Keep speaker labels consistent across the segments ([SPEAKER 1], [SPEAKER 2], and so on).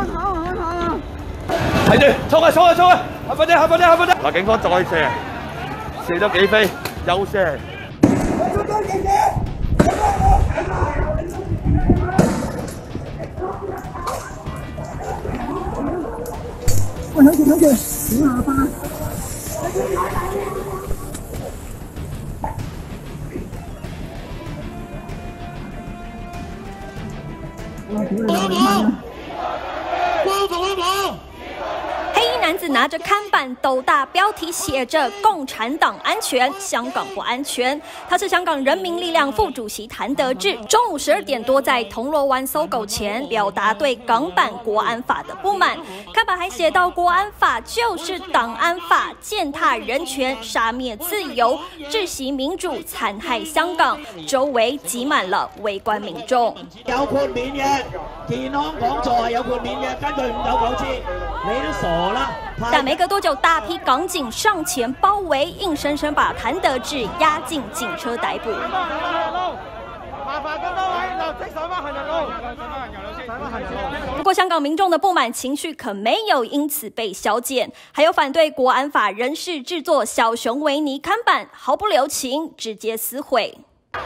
[SPEAKER 1] 睇住，衝啊衝啊衝啊！後邊啲後邊啲後邊啲！嗱，警方再射，射咗幾飛，又射。
[SPEAKER 2] 喂，睇住，小下巴。
[SPEAKER 3] 黑衣男子拿着看板，斗大标题写着“共产党安全，香港不安全”。他是香港人民力量副主席谭德志。中午12点多，在铜锣湾搜狗前表达对港版国安法的不满。看板还写到：“国安法就是党安法，践踏人权，杀灭自由，窒息民主，殘害香港。”周圍擠滿了圍觀民眾。
[SPEAKER 4] 有豁免嘅，健康講座係有豁免嘅，根據599次，你都傻啦！
[SPEAKER 3] 但没隔多久，大批港警上前包围，硬生生把谭德志押进警车逮捕。不过，香港民众的不满情绪可没有因此被消减，还有反对国安法人士制作小熊维尼看板，毫不留情，直接撕毁。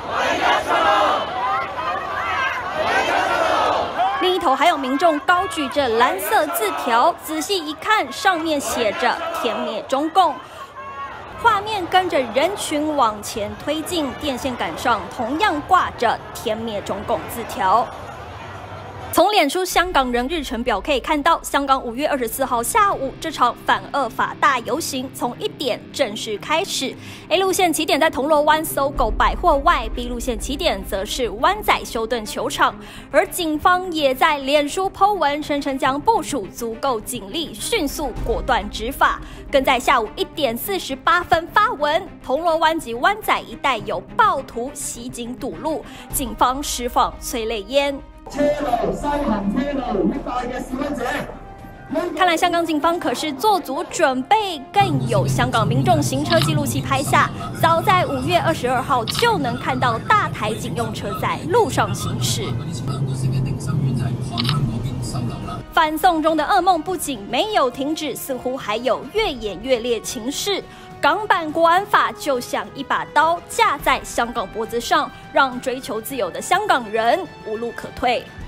[SPEAKER 3] 另一头还有民众高举着蓝色字条，仔细一看，上面写着“天灭中共”。画面跟着人群往前推进，电线杆上同样挂着“天灭中共”字条。从脸书香港人日程表可以看到，香港5月24号下午这场反恶法大游行从1点正式开始。A 路线起点在铜锣湾搜狗百货外 ，B 路线起点则是湾仔休顿球场。而警方也在脸书 po 文，声称将部署足够警力，迅速果断执法。更在下午1点48分发文，铜锣湾及湾仔一带有暴徒袭警堵路，警方释放催泪烟。
[SPEAKER 4] 車路西行車路，一帶嘅示威者。
[SPEAKER 3] 看来香港警方可是做足準備，更有香港民眾行車記錄器拍下，早在5月22號就能看到大台警用車在路上行駛。反送中的噩夢不僅沒有停止，似乎還有越演越烈情勢。港版國安法就像一把刀架在香港脖子上，讓追求自由的香港人無路可退。